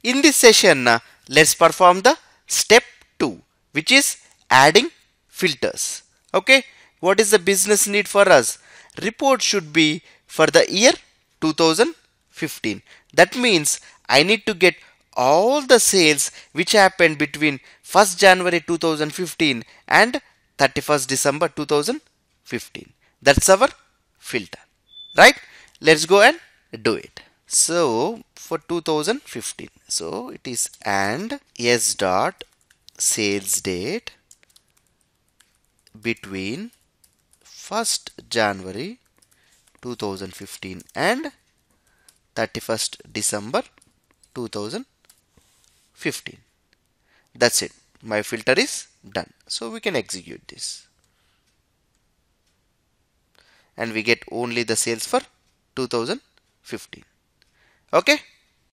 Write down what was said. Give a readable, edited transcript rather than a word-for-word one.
In this session, let's perform the step 2, which is adding filters. Okay, what is the business need for us? Report should be for the year 2015. That means I need to get all the sales which happened between 1st January 2015 and 31st December 2015. That's our filter, right? Let's go and do it. So for 2015, so it is and s dot sales date between 1st January 2015 and 31st December 2015. That's it. My filter is done. So we can execute this. And we get only the sales for 2015. Okay.